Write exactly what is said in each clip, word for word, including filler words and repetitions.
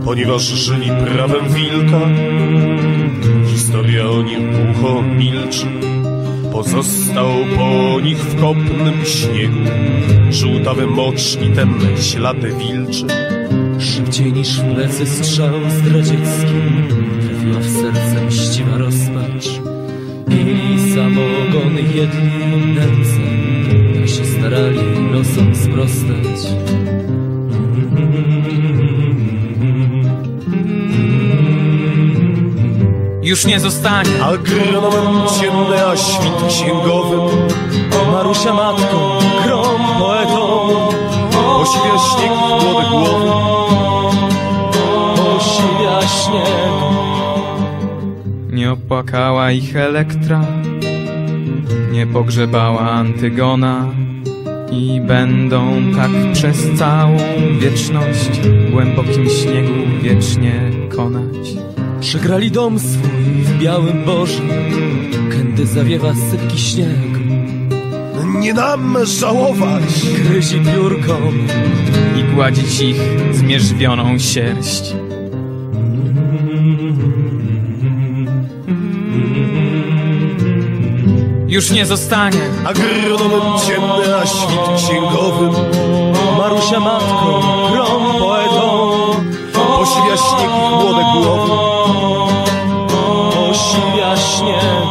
Ponieważ żyli prawem wilka, historia o nich głucho milczy. Pozostał po nich w kopnym śniegu żółtawy mocz i temne ślady wilcze. Szybciej niż w plecy strzał zdradziecki trafiła w serce mściwa rozpacz. Pili samogon, jedli nędzę, a się starali losom sprostać. Już nie zostanie Agronomem ciemny, a świt księgowym. Marusia matką, grom poetą, Osiwia śnieg młode głowy. osiwia śnieg. Nie opłakała ich Elektra, nie pogrzebała Antygona. I będą tak przez całą wieczność w głębokim śniegu wiecznie konać. Przegrali dom swój w białym Boże, kędy zawiewa sypki śnieg. Nie nam żałować. Gryzi piórką I gładzić ich zmierzwioną sierść. Już nie zostanie Agronomem ciemny, a świt księgowym. Marusia matką, grom poetą, Osiwia śnieg ich młode głowy. osiwia śnieg.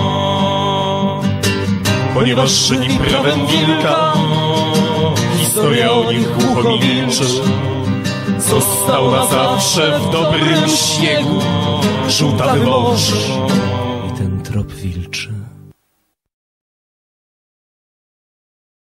Ponieważ żyli prawem wilka, historia o nich głucho milczy. Został na zawsze w dobrym śniegu żółtawy mocz I ten trop wilczy.